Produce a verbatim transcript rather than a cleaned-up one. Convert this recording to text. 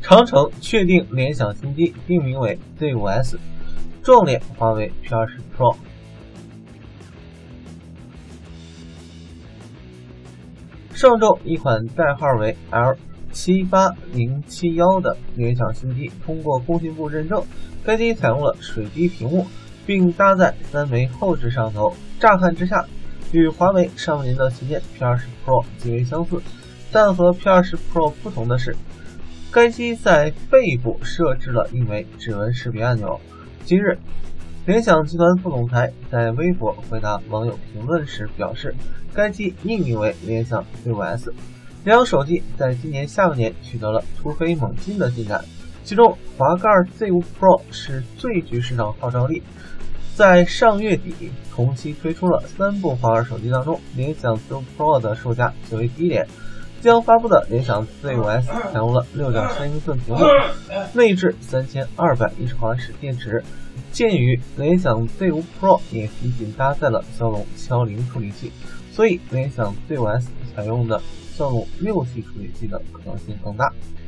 长城确定联想新机定名为 Z 五 S， 撞脸华为 P 二十 Pro。上周，一款代号为 L七八零七一 的联想新机通过工信部认证，该机采用了水滴屏幕，并搭载三枚后置摄像头。乍看之下，与华为上半年的旗舰 P 二十 Pro 极为相似，但和 P 二十 Pro 不同的是，该机在背部设置了一枚指纹识别按钮。今日，联想集团副总裁在微博回答网友评论时表示，该机命名为联想 Z 五 S。联想手机在今年下半年取得了突飞猛进的进展，其中滑盖 Z 五 Pro 是最具市场号召力。在上月底同期推出了三部滑盖手机当中，联想 Z 五 Pro 的售价最为低廉。将发布的联想 Z 五 S 采用了 六点三英寸屏幕，内置三千二百一十毫安时电池。鉴于联想 Z 五 Pro 也仅仅搭载了骁龙骁零处理器，所以联想 Z 五 S 采用的骁龙六系处理器的可能性更大。